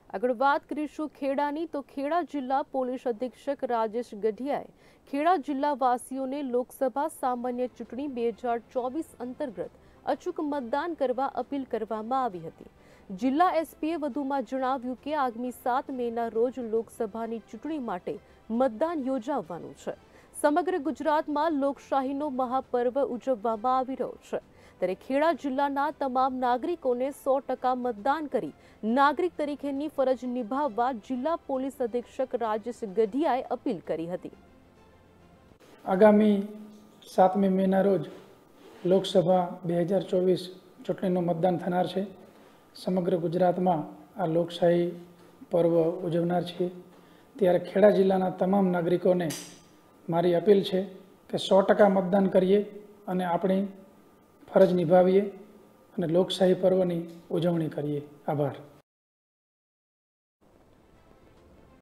આગળ વાત કરીશું ખેડાની તો ખેડા જિલ્લા પોલીસ અધિક્ષક રાજેશ ગઢિયાએ ખેડા જિલ્લાવાસીઓને લોકસભા સામાન્ય ચૂંટણી 2024 અંતર્ગત અચૂક મતદાન કરવા અપીલ કરવામાં આવી હતી। જિલ્લા એસપીએ વધુમાં જણાવ્યું કે આગામી 7 મેના રોજ લોકસભાની ચૂંટણી માટે મતદાન યોજાવાનું છે। સમગ્ર ગુજરાતમાં લોકશાહીનો મહાપર્વ ઉજવવામાં આવી રહ્યો છે, ત્યારે ખેડા જિલ્લાના તમામ નાગરિકોને 100% મતદાન કરી નાગરિક તરીકેની ફરજ નિભાવવા જિલ્લા પોલીસ અધિક્ષક રાજેશ ગઢિયાએ અપીલ કરી હતી। આગામી 7મી મેના રોજ લોકસભા 2024 ચૂંટણીનું મતદાન થનાર છે। સમગ્ર ગુજરાતમાં આ લોકશાહી પર્વ ઉજવનાર છે, ત્યારે ખેડા જિલ્લાના તમામ નાગરિકોને મારી અપીલ છે કે 100% મતદાન કરીએ અને આપણી ફરજ નિભાવીએ અને લોકશાહી પર્વની ઉજવણી કરીએ। આભાર।